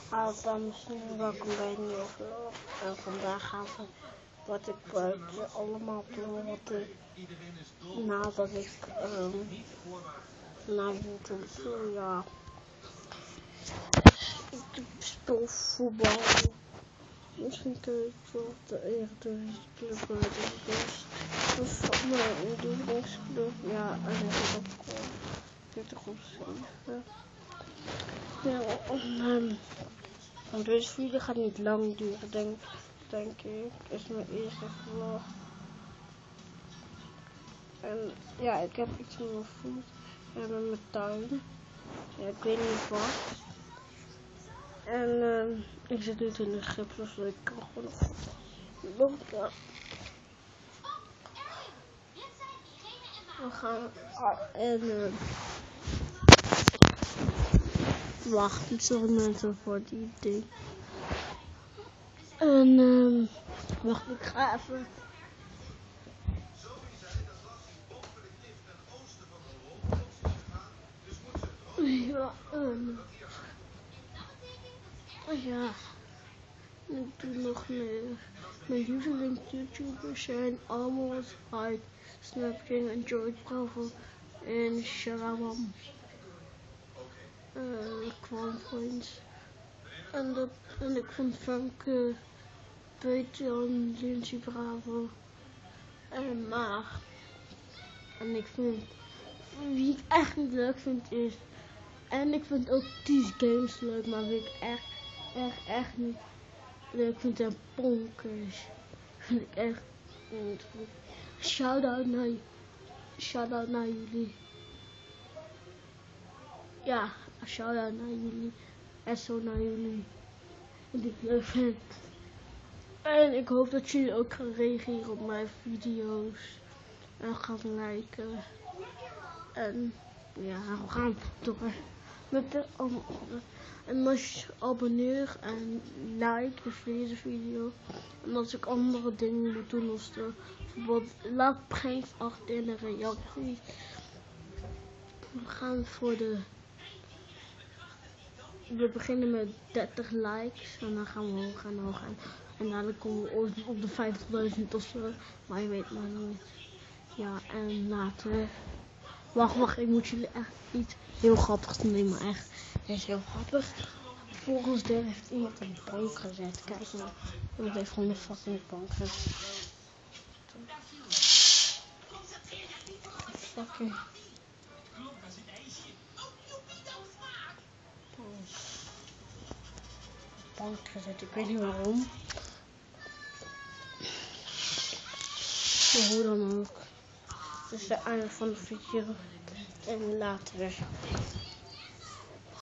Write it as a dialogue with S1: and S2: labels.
S1: Hallo dames en heren, welkom bij een nieuwe vlog. En vandaag gaan we wat ik buiten allemaal doen wat ik nadat ik vanavond ja, ik speel voetbal. Misschien kun je het op de Eredivisie club maar dus van mijn lievelingsclub, ja, en ik heb ook 40 op 7. Ja, deze video gaat niet lang duren, denk ik. Het is mijn eerste vlog. En ja, ik heb iets in mijn voet en in mijn tuin. Ja, ik weet niet wat. En ik zit niet in de gips, dus ik kan gewoon lopen. We gaan wacht, sorry mensen voor die ding. En wacht, ik ga even. Ja, ja, ik doe nog meer. Mijn lievelings YouTubers zijn allemaal Hype, Snapchat en Joy Bravo en Sharam. Crownpoint. En ik vind Femke beter dan Lindsay Bravo en Maag. En ik vind, wie ik echt niet leuk vind is, en ik vind ook Ties Games leuk, maar wie ik echt niet leuk vind zijn Ponkers. Vind ik echt niet goed. Shout-out naar jullie. Ja, shout-out naar jullie. En zo naar jullie. Die ik leuk vind. En ik hoop dat jullie ook gaan reageren op mijn video's. En gaan liken. En ja, we gaan door met de en als je abonneert en like dus deze video. En als ik andere dingen moet doen, als bijvoorbeeld laat prijs achter in de reacties. We gaan voor we beginnen met 30 likes en dan gaan we hoog gaan. En dadelijk komen we op de 50.000 of zo. Maar je weet maar niet. Ja, en laten we. Wacht, ik moet jullie echt iets heel grappigs doen, maar echt. Het is heel grappig. Volgens de heeft iemand een bank gezet. Kijk nou, iemand heeft gewoon een fucking bank gezet. Fucking. Bank gezet, ik weet niet waarom. Maar hoe dan ook. Het is het einde van de video. En later.